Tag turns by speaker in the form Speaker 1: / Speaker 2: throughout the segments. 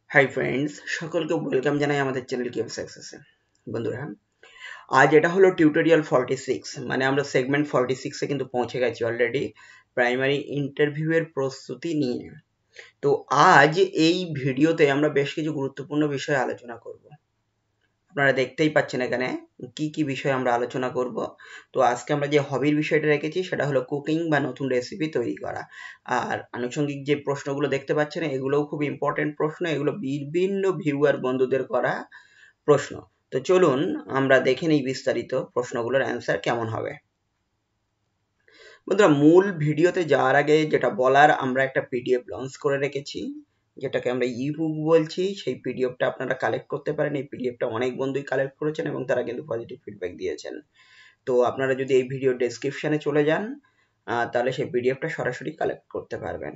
Speaker 1: Hi friends, সকলকে welcome জানাই আমাদের চ্যানেল কি সাকসেসে। বন্ধুরা, আজ এটা হলো টিউটোরিয়াল 46, মানে আমরা সেগমেন্ট 46-এ কিন্তু পৌঁছে গেছি অলরেডি প্রাইমারি ইন্টারভিউয়ের প্রস্তুতি নিয়ে। তো আজ এই ভিডিওতে আমরা বেশ কিছু গুরুত্বপূর্ণ বিষয়ে আলোচনা করব। আপনারা দেখতেই পাচ্ছেন এখানে কি কি বিষয় আমরা আলোচনা করব। তো আজকে আমরা যে হবির বিষয়টা রেখেছি সেটা হলো কুকিং বা নতুন রেসিপি তৈরি করা। আর আনুষঙ্গিক যে প্রশ্নগুলো দেখতে পাচ্ছেন এগুলোও খুব ইম্পর্টেন্ট প্রশ্ন, এগুলো বিভিন্ন ভিউয়ার বন্ধুদের করা প্রশ্ন। তো চলুন আমরা দেখে নিই বিস্তারিত প্রশ্নগুলোর অ্যান্সার কেমন হবে। বন্ধুরা, মূল ভিডিওতে যাওয়ার আগে যেটা বলার, আমরা একটা পিডিএফ লঞ্চ করে রেখেছি যেটাকে আমরা ইবুক বলছি। সেই পিডিএফটা আপনারা কালেক্ট করতে পারেন। এই পিডিএফটা অনেক বন্ধুই কালেক্ট করেছেন এবং তারা কিন্তু পজিটিভ ফিডব্যাক দিয়েছেন। তো আপনারা যদি এই ভিডিও ডেসক্রিপশনে চলে যান তাহলে সেই পিডিএফটা সরাসরি কালেক্ট করতে পারবেন।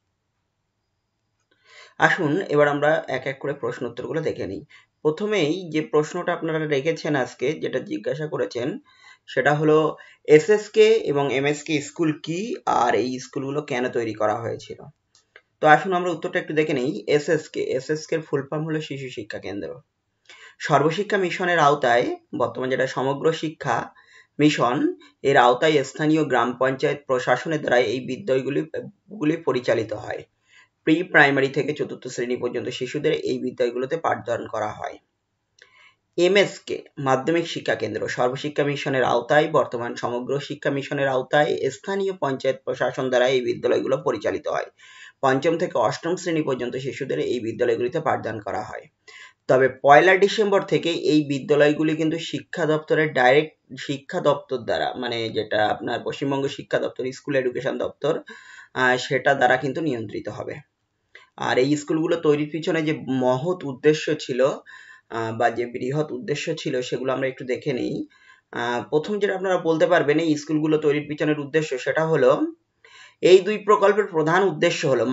Speaker 1: আসুন এবার আমরা এক এক করে প্রশ্ন উত্তরগুলো দেখে নিই। প্রথমেই যে প্রশ্নটা আপনারা রেখেছেন আজকে, যেটা জিজ্ঞাসা করেছেন সেটা হলো এসএসকে এবং এমএসকে স্কুল কি আর এই স্কুলগুলো কেন তৈরি করা হয়েছিল। তো আসুন আমরা উত্তরটা একটু দেখে নিই। এসএসকে এর ফুল ফর্ম হলো শিশু শিক্ষা কেন্দ্র। সর্বশিক্ষা মিশনের আওতায়, বর্তমান যেটা সমগ্র শিক্ষা মিশন, এর আওতায় স্থানীয় গ্রাম পঞ্চায়েত প্রশাসনের দ্বারা এই বিদ্যালয়গুলি পরিচালিত হয়। প্রি প্রাইমারি থেকে চতুর্থ শ্রেণী পর্যন্ত শিশুদের এই বিদ্যালয়গুলোতে পাঠদান করা হয়। এমএসকে মাধ্যমিক শিক্ষা কেন্দ্র, সর্বশিক্ষা মিশনের আওতায়, বর্তমান সমগ্র শিক্ষা মিশনের আওতায় স্থানীয় পঞ্চায়েত প্রশাসন দ্বারা এই বিদ্যালয়গুলো পরিচালিত হয়। পঞ্চম থেকে অষ্টম শ্রেণী পর্যন্ত শিশুদের এই বিদ্যালয়গুলিতে পাঠদান করা হয়। তবে 1 ডিসেম্বর থেকে এই বিদ্যালয়গুলি কিন্তু শিক্ষা দপ্তরের ডাইরেক্ট শিক্ষা দপ্তর দ্বারা, মানে যেটা আপনার পশ্চিমবঙ্গ শিক্ষা দপ্তর, স্কুল এডুকেশন দপ্তর, সেটা দ্বারা কিন্তু নিয়ন্ত্রিত হবে। আর এই স্কুলগুলো তৈরির পিছনে যে মহৎ উদ্দেশ্য ছিল বা যে বৃহৎ উদ্দেশ্য ছিল সেগুলো আমরা একটু দেখে নিই। প্রথম যেটা আপনারা বলতে পারবেন এই স্কুলগুলো তৈরির পিছনের উদ্দেশ্য, সেটা হলো এই দুই প্রকল্পের প্রধান উদ্দেশ্য হলো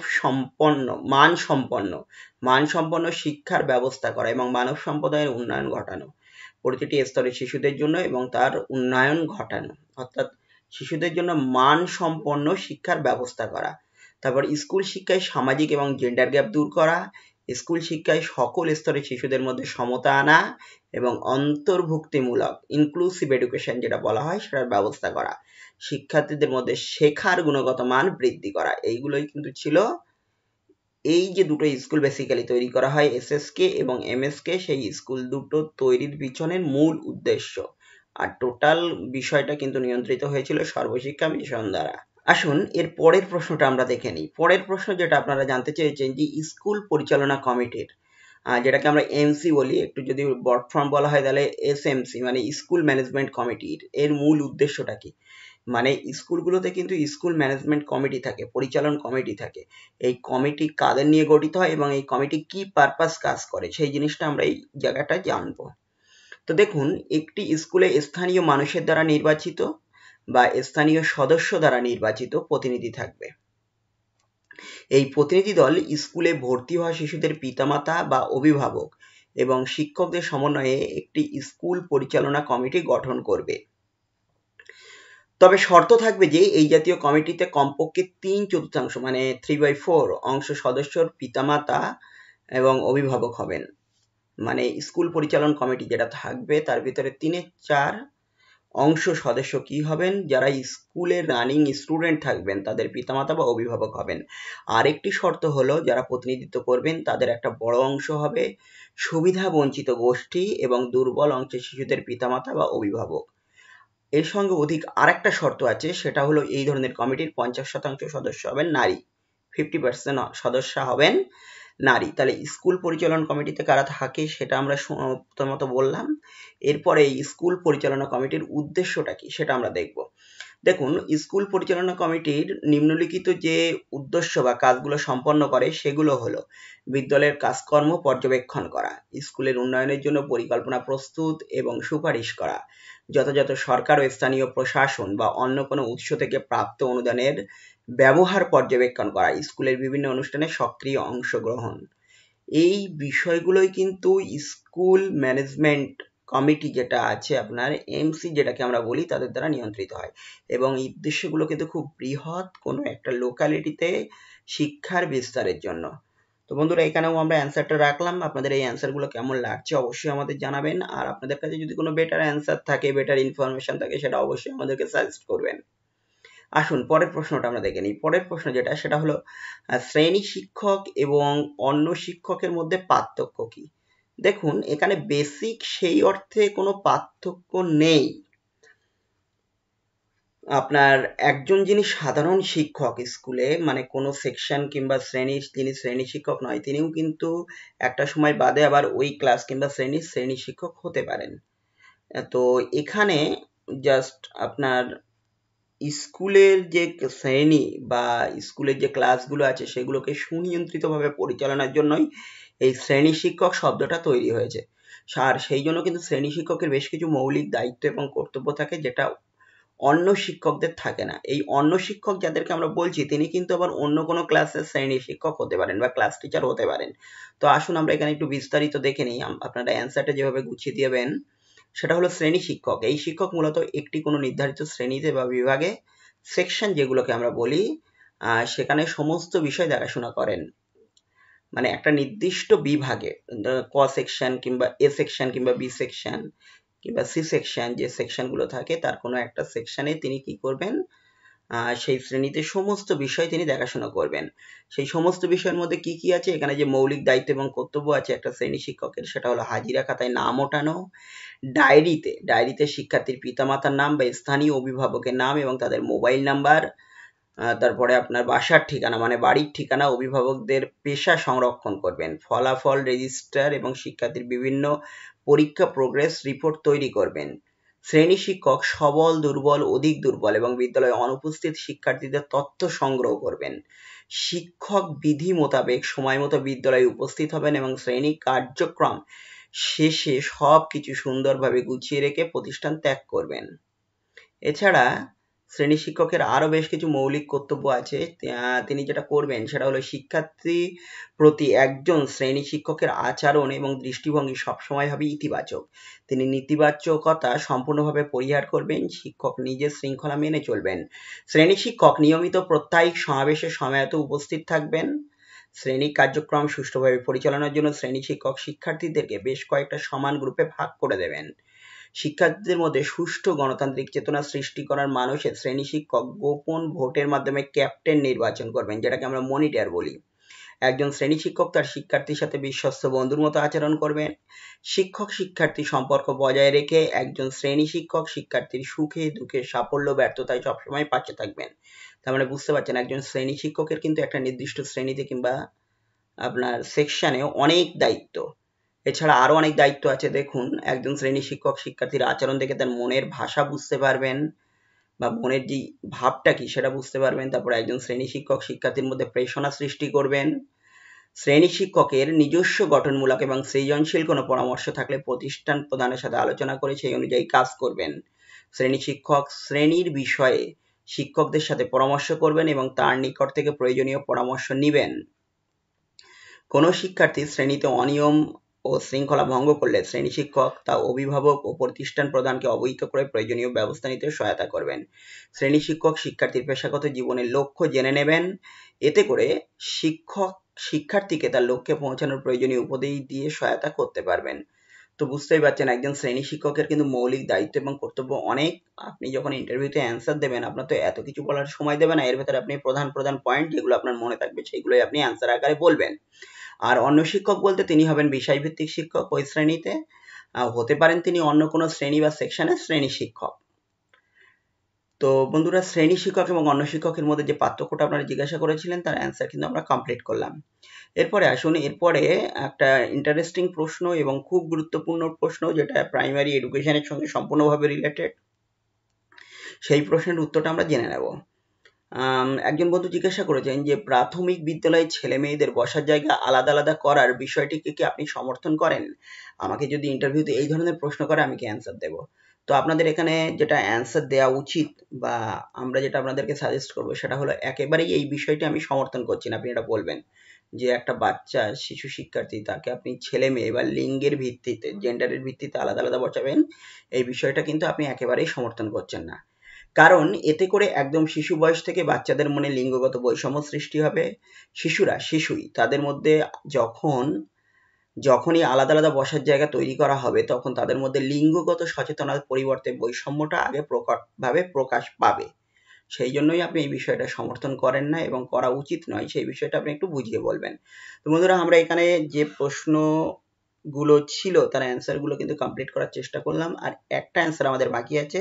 Speaker 1: মানসম্পন্ন শিক্ষার ব্যবস্থা করা এবং মানব সম্প্রদায়ের উন্নয়ন ঘটানো, প্রতিটি স্তরের শিশুদের জন্য এবং তার উন্নয়ন ঘটানো, অর্থাৎ শিশুদের জন্য মানসম্পন্ন শিক্ষার ব্যবস্থা করা। তারপর স্কুল শিক্ষায় সামাজিক এবং জেন্ডার গ্যাপ দূর করা, স্কুল শিক্ষায় সকল স্তরের শিশুদের মধ্যে সমতা আনা এবং অন্তর্ভুক্তিমূলক ইনক্লুসিভ এডুকেশন যেটা বলা হয় সেটার ব্যবস্থা করা, শিক্ষার্থীদের মধ্যে শেখার গুণগত মান বৃদ্ধি করা। এইগুলোই কিন্তু ছিল এই যে দুটো স্কুল বেসিক্যালি তৈরি করা হয়, এসএসকে এবং এমএসকে, সেই স্কুল দুটো তৈরির পিছনের মূল উদ্দেশ্য। আর টোটাল বিষয়টা কিন্তু নিয়ন্ত্রিত হয়েছিল সর্বশিক্ষা মিশন দ্বারা। আসুন এর পরের প্রশ্নটা আমরা দেখে নিই। পরের প্রশ্ন যেটা আপনারা জানতে চেয়েছেন যে স্কুল পরিচালনা কমিটির, যেটাকে আমরা এমসি বলি, একটু যদি বড় ফর্ম বলা হয় তাহলে এসএমসি, মানে স্কুল ম্যানেজমেন্ট কমিটির এর মূল উদ্দেশ্যটা কি। মানে স্কুলগুলোতে কিন্তু স্কুল ম্যানেজমেন্ট কমিটি থাকে, পরিচালন কমিটি থাকে। এই কমিটি কাদের নিয়ে গঠিত হয় এবং এই কমিটি কি পারপাস কাজ করে, সেই জিনিসটা আমরা এই জায়গাটা জানবো। তো দেখুন, একটি স্কুলে স্থানীয় মানুষের দ্বারা নির্বাচিত বা স্থানীয় সদস্য দ্বারা নির্বাচিত প্রতিনিধি থাকবে। এই প্রতিনিধি দল স্কুলে ভর্তি হওয়া শিশুদের পিতামাতা বা অভিভাবক এবং শিক্ষকদের সমন্বয়ে একটি স্কুল পরিচালনা কমিটি গঠন করবে। তবে শর্ত থাকবে যে এই জাতীয় কমিটিতে কমপক্ষে 3/4 মানে 3/4 অংশ সদস্যর পিতামাতা এবং অভিভাবক হবেন। মানে স্কুল পরিচালন কমিটি যেটা থাকবে তার ভিতরে 3/4 অংশ সদস্য কি হবেন, যারা স্কুলের রানিং স্টুডেন্ট থাকবেন তাদের পিতামাতা বা অভিভাবক হবেন। আরেকটি শর্ত হলো যারা প্রতিনিধিত্ব করবেন তাদের একটা বড় অংশ হবে সুবিধা বঞ্চিত গোষ্ঠী এবং দুর্বল অংশের শিশুদের পিতামাতা বা অভিভাবক। এর সঙ্গে অধিক আরেকটা শর্ত আছে, সেটা হলো এই ধরনের কমিটির 50% সদস্য হবেন নারী, 50% সদস্য হবেন নারী। তাহলে স্কুল পরিচালন কমিটিতে কারা থাকে সেটা আমরা প্রথমত বললাম। এরপরে এই স্কুল পরিচালনা কমিটির উদ্দেশ্যটা কি সেটা আমরা দেখব। দেখুন, স্কুল পরিচালনা কমিটির নিম্নলিখিত যে উদ্দেশ্য বা কাজগুলো সম্পন্ন করে সেগুলো হলো বিদ্যালয়ের কাজকর্ম পর্যবেক্ষণ করা, স্কুলের উন্নয়নের জন্য পরিকল্পনা প্রস্তুত এবং সুপারিশ করা, যথাযথ সরকার ও স্থানীয় প্রশাসন বা অন্য কোনো উৎস থেকে প্রাপ্ত অনুদানের ব্যবহার পর্যবেক্ষণ করা, স্কুলের বিভিন্ন অনুষ্ঠানে সক্রিয় অংশগ্রহণ। এই বিষয়গুলোই কিন্তু স্কুল ম্যানেজমেন্ট কমিটি যেটা আছে আপনার এমসি যেটাকে আমরা বলি তাদের দ্বারা নিয়ন্ত্রিত হয়। এবং এই উদ্দেশ্যগুলো কিন্তু খুব বৃহৎ কোনো একটা লোকালিটিতে শিক্ষার বিস্তারের জন্য। তো বন্ধুরা এখানেও আমরা অ্যান্সারটা রাখলাম। আপনাদের এই অ্যান্সারগুলো কেমন লাগছে অবশ্যই আমাদের জানাবেন, আর আপনাদের কাছে যদি কোনো বেটার অ্যান্সার থাকে, বেটার ইনফরমেশন থাকে, সেটা অবশ্যই আমাদেরকে সাজেস্ট করবেন। আসুন পরের প্রশ্নটা আমরা দেখে নিই। পরের প্রশ্ন যেটা সেটা হলো শ্রেণী শিক্ষক এবং অন্য শিক্ষকের মধ্যে পার্থক্য কি? দেখুন এখানে বেসিক সেই অর্থে কোনো পার্থক্য নেই। আপনার একজন যিনি সাধারণ শিক্ষক স্কুলে, মানে কোনো সেকশন কিংবা শ্রেণীর যিনি শ্রেণী শিক্ষক নয়, তিনিও কিন্তু একটা সময় বাদে আবার ওই ক্লাস কিংবা শ্রেণী শিক্ষক হতে পারেন। তো এখানে জাস্ট আপনার স্কুলের যে শ্রেণী বা স্কুলের যে ক্লাসগুলো আছে সেগুলোকে সুনিয়ন্ত্রিতভাবে পরিচালনার জন্যই এই শ্রেণী শিক্ষক শব্দটা তৈরি হয়েছে। আর সেই জন্য কিন্তু শ্রেণী শিক্ষকের বেশ কিছু মৌলিক দায়িত্ব এবং কর্তব্য থাকে, যেটা অন্য শিক্ষকদের থাকে না। এই অন্য শিক্ষক যাদেরকে আমরা বলছি তিনি কিন্তু আবার অন্য কোনো ক্লাসের শ্রেণী শিক্ষক হতে পারেন বা ক্লাস টিচার হতে পারেন। তো আসুন আমরা এখানে একটু বিস্তারিত দেখে নিই। আপনারা অ্যান্সারটা যেভাবে গুছিয়ে দিবেন সেটা হলো শ্রেণী শিক্ষক। এই শিক্ষক মূলত একটি কোনো নির্ধারিত শ্রেণীতে বা বিভাগে, সেকশন যেগুলোকে আমরা বলি, সেখানে সমস্ত বিষয় দেখাশোনা করেন। মানে একটা নির্দিষ্ট বিভাগে ক সেকশন কিংবা এ সেকশন কিংবা বি সেকশন কিংবা সি সেকশন, যে সেকশনগুলো থাকে তার কোনো একটা সেকশনে তিনি কি করবেন, সেই শ্রেণীতে সমস্ত বিষয় তিনি দেখাশোনা করবেন। সেই সমস্ত বিষয়ের মধ্যে কি কি আছে, এখানে যে মৌলিক দায়িত্ব এবং কর্তব্য আছে একটা শ্রেণী শিক্ষকের, সেটা হলো হাজিরা খাতায় নাম ওঠানো, ডায়েরিতে শিক্ষার্থীর পিতামাতার নাম বা স্থানীয় অভিভাবকের নাম এবং তাদের মোবাইল নাম্বার, তারপরে আপনার বাসার ঠিকানা মানে বাড়ির ঠিকানা, অভিভাবকদের পেশা সংরক্ষণ করবেন, ফলাফল রেজিস্টার এবং শিক্ষার্থীর বিভিন্ন পরীক্ষা প্রোগ্রেস রিপোর্ট তৈরি করবেন। শ্রেণী শিক্ষক সবল, দুর্বল, অধিক দুর্বল এবং বিদ্যালয়ে অনুপস্থিত শিক্ষার্থীদের তথ্য সংগ্রহ করবেন। শিক্ষক বিধি মোতাবেক সময় মতো বিদ্যালয়ে উপস্থিত হবেন এবং শ্রেণী কার্যক্রম শেষে সবকিছু সুন্দরভাবে গুছিয়ে রেখে প্রতিষ্ঠান ত্যাগ করবেন। এছাড়া শ্রেণী শিক্ষকের আরো বেশ কিছু মৌলিক কর্তব্য আছে। তিনি যেটা করবেন সেটা হলো শিক্ষার্থী প্রতি একজন শ্রেণী শিক্ষকের আচরণ এবং দৃষ্টিভঙ্গি সবসময় হবে ইতিবাচক। তিনি নেতিবাচকতা সম্পূর্ণভাবে পরিহার করবেন। শিক্ষক নিজের শৃঙ্খলা মেনে চলবেন। শ্রেণী শিক্ষক নিয়মিত প্রত্যয়িক সমাবেশে সময়মতো উপস্থিত থাকবেন। শ্রেণী কার্যক্রম সুষ্ঠুভাবে পরিচালনার জন্য শ্রেণী শিক্ষক শিক্ষার্থীদেরকে বেশ কয়েকটা সমান গ্রুপে ভাগ করে দেবেন। শিক্ষার্থীদের মধ্যে সুষ্ঠু গণতান্ত্রিক চেতনা সৃষ্টি করার মানসে শ্রেণী শিক্ষক গোপন ভোটের মাধ্যমে ক্যাপ্টেন নির্বাচন করবেন, যেটাকে আমরা মনিটর বলি। একজন শ্রেণী শিক্ষক তার শিক্ষার্থীর সাথে বিশ্বস্ত বন্ধুর মতো আচরণ করবেন। শিক্ষক শিক্ষার্থী সম্পর্ক বজায় রেখে একজন শ্রেণী শিক্ষক শিক্ষার্থীর সুখে দুঃখে সাফল্য ব্যর্থতায় সবসময় পাশে থাকবেন। তার মানে বুঝতে পারছেন একজন শ্রেণী শিক্ষকের কিন্তু একটা নির্দিষ্ট শ্রেণীতে কিংবা আপনার সেকশনে অনেক দায়িত্ব, এছাড়া আরো অনেক দায়িত্ব আছে। দেখুন একজন শ্রেণী শিক্ষক শিক্ষার্থীর আচরণ দেখে তার মনের ভাষা বুঝতে পারবেন বা মনের যে ভাবটা কি সেটা বুঝতে পারবেন। তারপরে একজন শ্রেণী শিক্ষক শিক্ষার্থীর মধ্যে প্রেরণা সৃষ্টি করবেন। শ্রেণী শিক্ষকের নিজস্ব গঠনমূলক এবং সৃজনশীল কোনো পরামর্শ থাকলে প্রতিষ্ঠান প্রধানের সাথে আলোচনা করে সেই অনুযায়ী কাজ করবেন। শ্রেণী শিক্ষক শ্রেণীর বিষয়ে শিক্ষকদের সাথে পরামর্শ করবেন এবং তার নিকট থেকে প্রয়োজনীয় পরামর্শ নেবেন। কোনো শিক্ষার্থী শ্রেণীতে অনিয়ম ও শৃঙ্খলা ভঙ্গ করলে শ্রেণী শিক্ষক তা অভিভাবক ও প্রতিষ্ঠান প্রধানকে অবহিত করে প্রয়োজনীয় ব্যবস্থা নিতে সহায়তা করবেন। শ্রেণী শিক্ষক শিক্ষার্থীর পেশাগত জীবনের লক্ষ্য জেনে নেবেন। এতে করে শিক্ষার্থীকে তার লক্ষ্যে পৌঁছানোর প্রয়োজনীয় উপদেশ দিয়ে সহায়তা করতে পারবেন। তো বুঝতেই পারছেন একজন শ্রেণী শিক্ষকের কিন্তু মৌলিক দায়িত্ব এবং কর্তব্য অনেক। আপনি যখন ইন্টারভিউতে অ্যান্সার দেবেন আপনার তো এত কিছু বলার সময় দেবে না, এর ভেতরে আপনি প্রধান পয়েন্ট যেগুলো আপনার মনে থাকবে সেইগুলোই আপনি অ্যান্সার আকারে বলবেন। আর অন্য শিক্ষক বলতে তিনি হবেন বিষয়ভিত্তিক শিক্ষক। ওই শ্রেণীতে হতে পারেন তিনি অন্য কোনো শ্রেণী বা সেকশনের শ্রেণী শিক্ষক। তো বন্ধুরা শ্রেণী শিক্ষক এবং অন্য শিক্ষকের মধ্যে যে পার্থক্যটা আপনারা জিজ্ঞাসা করেছিলেন তার অ্যান্সার কিন্তু আমরা কমপ্লিট করলাম। এরপরে আসুন, এরপরে একটা ইন্টারেস্টিং প্রশ্ন এবং খুব গুরুত্বপূর্ণ প্রশ্ন যেটা প্রাইমারি এডুকেশনের সঙ্গে সম্পূর্ণভাবে রিলেটেড, সেই প্রশ্নের উত্তরটা আমরা জেনে নেব। একজন বন্ধু জিজ্ঞাসা করেছেন যে প্রাথমিক বিদ্যালয়ে ছেলে মেয়েদের বসার জায়গা আলাদা আলাদা করার বিষয়টিকে কি আপনি সমর্থন করেন? আমাকে যদি ইন্টারভিউতে এই ধরনের প্রশ্ন করে আমি কি অ্যান্সার দেব? তো আপনাদের এখানে যেটা অ্যান্সার দেওয়া উচিত বা আমরা যেটা আপনাদেরকে সাজেস্ট করবো সেটা হলো একেবারেই এই বিষয়টি আমি সমর্থন করছি না। আপনি এটা বলবেন যে একটা বাচ্চা শিশু শিক্ষার্থী তাকে আপনি ছেলে মেয়ে বা লিঙ্গের ভিত্তিতে জেন্ডারের ভিত্তিতে আলাদা আলাদা বসাবেন, এই বিষয়টা কিন্তু আপনি একেবারেই সমর্থন করছেন না। কারণ এতে করে একদম শিশু বয়স থেকে বাচ্চাদের মনে লিঙ্গগত বৈষম্য সৃষ্টি হবে। শিশুই তাদের মধ্যে যখনই আলাদা আলাদা বসার জায়গা তৈরি করা হবে তখন তাদের মধ্যে লিঙ্গগত সচেতনতার পরিবর্তে বৈষম্যটা আগে প্রকটভাবে প্রকাশ পাবে। সেই জন্যই আপনি এই বিষয়টা সমর্থন করেন না এবং করা উচিত নয়, সেই বিষয়টা আপনি একটু বুঝিয়ে বলবেন। তো বন্ধুরা, আমরা এখানে যে প্রশ্নগুলো ছিল তার অ্যান্সারগুলো কিন্তু কমপ্লিট করার চেষ্টা করলাম, আর একটা অ্যান্সার আমাদের বাকি আছে,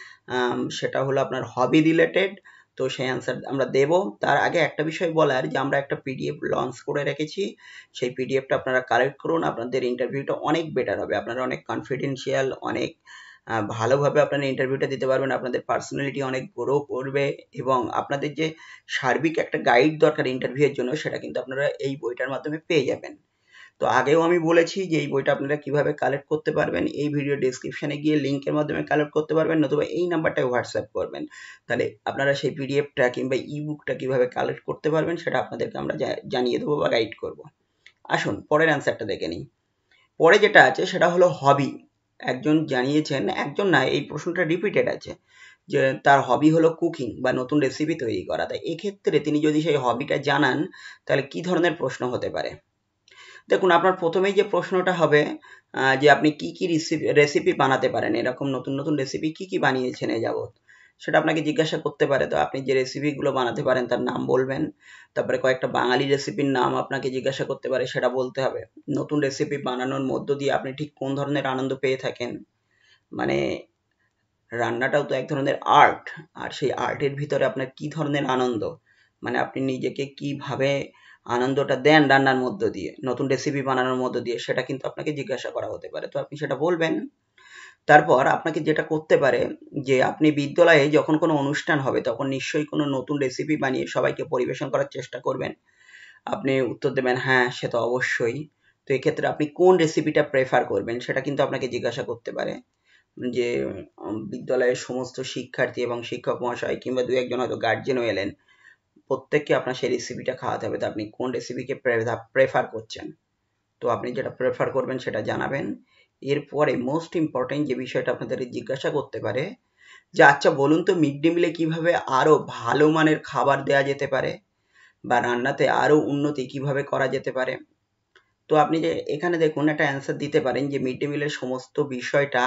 Speaker 1: সেটা হলো আপনার হবি রিলেটেড। তো সেই অ্যান্সার আমরা দেব। তার আগে একটা বিষয় বলার, যে আমরা একটা পিডিএফ লঞ্চ করে রেখেছি, সেই পিডিএফটা আপনারা কালেক্ট করুন, আপনাদের ইন্টারভিউটা অনেক বেটার হবে, আপনারা অনেক কনফিডেন্সিয়াল, অনেক ভালোভাবে আপনারা ইন্টারভিউটা দিতে পারবেন, আপনাদের পার্সোনালিটি অনেক গ্রো করবে, এবং আপনাদের যে সার্বিক একটা গাইড দরকার ইন্টারভিউয়ের জন্য, সেটা কিন্তু আপনারা এই বইটার মাধ্যমে পেয়ে যাবেন। তো আগেও আমি বলেছি যে এই বইটা আপনারা কিভাবে কালেক্ট করতে পারবেন, এই ভিডিও ডেসক্রিপশনে গিয়ে লিঙ্কের মাধ্যমে কালেক্ট করতে পারবেন, নতুবা এই নাম্বারটায় হোয়াটসঅ্যাপ করবেন, তাহলে আপনারা সেই পিডিএফটা কিংবা ই বুকটা কিভাবে কালেক্ট করতে পারবেন সেটা আপনাদেরকে আমরা জানিয়ে দেবো বা গাইড করব। আসুন পরের অ্যান্সারটা দেখে নিই। পরে যেটা আছে সেটা হলো হবি। একজন জানিয়েছেন, একজন না, এই প্রশ্নটা রিপিটেড আছে, যে তার হবি হলো কুকিং বা নতুন রেসিপি তৈরি করা। তাই এক্ষেত্রে তিনি যদি সেই হবিটা জানান তাহলে কি ধরনের প্রশ্ন হতে পারে? দেখুন, আপনার প্রথমেই যে প্রশ্নটা হবে যে আপনি কি কি রেসিপি বানাতে পারেন, এরকম নতুন নতুন রেসিপি কি কি বানিয়েছেন এ যাবৎ, সেটা আপনাকে জিজ্ঞাসা করতে পারে। তো আপনি যে রেসিপিগুলো বানাতে পারেন তার নাম বলবেন, তারপরে কয়েকটা বাঙালি রেসিপির নাম আপনাকে জিজ্ঞাসা করতে পারে, সেটা বলতে হবে। নতুন রেসিপি বানানোর মধ্য দিয়ে আপনি ঠিক কোন ধরনের আনন্দ পেয়ে থাকেন, মানে রান্নাটাও তো এক ধরনের আর্ট, আর সেই আর্টের ভিতরে আপনার কি ধরনের আনন্দ, মানে আপনি নিজেকে কিভাবে আনন্দটা দেন রান্নার মধ্য দিয়ে, নতুন রেসিপি বানানোর মধ্য দিয়ে, সেটা কিন্তু আপনাকে জিজ্ঞাসা করা হতে পারে। তো আপনি সেটা বলবেন। তারপর আপনাকে যেটা করতে পারে, যে আপনি বিদ্যালয়ে যখন কোনো অনুষ্ঠান হবে তখন নিশ্চয়ই কোনো নতুন রেসিপি বানিয়ে সবাইকে পরিবেশন করার চেষ্টা করবেন। আপনি উত্তর দেবেন হ্যাঁ, সে তো অবশ্যই। তো এক্ষেত্রে আপনি কোন রেসিপিটা প্রেফার করবেন সেটা কিন্তু আপনাকে জিজ্ঞাসা করতে পারে, যে বিদ্যালয়ের সমস্ত শিক্ষার্থী এবং শিক্ষক মহাশয় কিংবা দু একজন হয়তো গার্জেনও এলেন, প্রত্যেককে আপনার সেই রেসিপিটা খাওয়াতে হবে, তো আপনি কোন রেসিপিকে প্রেফার করছেন, তো আপনি যেটা প্রেফার করবেন সেটা জানাবেন। এরপরে মোস্ট ইম্পর্টেন্ট যে বিষয়টা আপনাদের জিজ্ঞাসা করতে পারে, যে আচ্ছা বলুন তো মিড ডে মিলে কিভাবে আরো ভালো মানের খাবার দেওয়া যেতে পারে, বা রান্নাতে আরো উন্নতি কিভাবে করা যেতে পারে। তো আপনি যে এখানে দেখুন একটা অ্যান্সার দিতে পারেন, যে মিড ডে মিলের সমস্ত বিষয়টা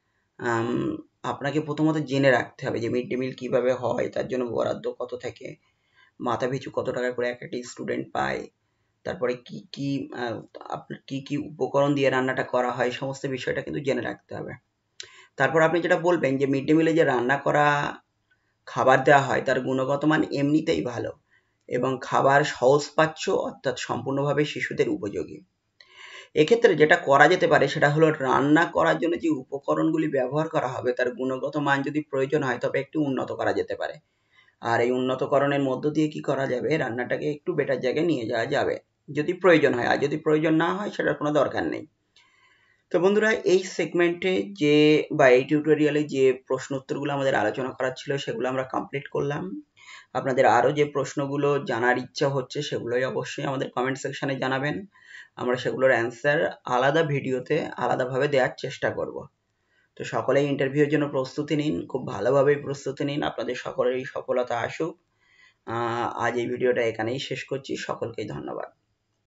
Speaker 1: আপনাকে প্রথমত জেনে রাখতে হবে, যে মিড ডে মিল কিভাবে হয়, তার জন্য বরাদ্দ কত থাকে, মাথাপিছু কত টাকা করে এক একটা স্টুডেন্ট পায়, তারপরে কি কি আপনার কি কি উপকরণ দিয়ে রান্নাটা করা হয়, সমস্ত বিষয়টা কিন্তু জেনে রাখতে হবে। তারপর আপনি যেটা বলবেন, যে মিড ডে মিলে যে রান্না করা খাবার দেওয়া হয় তার গুণগত মান এমনিতেই ভালো, এবং খাবার সহজপাচ্য, অর্থাৎ সম্পূর্ণভাবে শিশুদের উপযোগী। এক্ষেত্রে যেটা করা যেতে পারে সেটা হলো, রান্না করার জন্য যে উপকরণগুলি ব্যবহার করা হবে তার গুণগত মান যদি প্রয়োজন হয় তবে একটু উন্নত করা যেতে পারে, আর এই উন্নতকরণের মধ্য দিয়ে কি করা যাবে, রান্নাটাকে একটু বেটার জায়গায় নিয়ে যাওয়া যাবে যদি প্রয়োজন হয়, আর যদি প্রয়োজন না হয় সেটার কোনো দরকার নেই। তো বন্ধুরা, এই সেগমেন্টে যে বা এই টিউটোরিয়ালে যে প্রশ্ন উত্তরগুলো আমাদের আলোচনা করার ছিল সেগুলো আমরা কমপ্লিট করলাম। আপনাদের আরও যে প্রশ্নগুলো জানার ইচ্ছা হচ্ছে সেগুলোই অবশ্যই আমাদের কমেন্ট সেকশনে জানাবেন, আমরা সেগুলোর অ্যান্সার আলাদা ভিডিওতে আলাদাভাবে দেওয়ার চেষ্টা করব। তো সকলেই ইন্টারভিউর জন্য প্রস্তুতি নিন, খুব ভালোভাবে প্রস্তুতি নিন, আপনাদের সকলেরই সফলতা আসুক। আজ এই ভিডিওটা এখানেই শেষ করছি, সকলকেই ধন্যবাদ।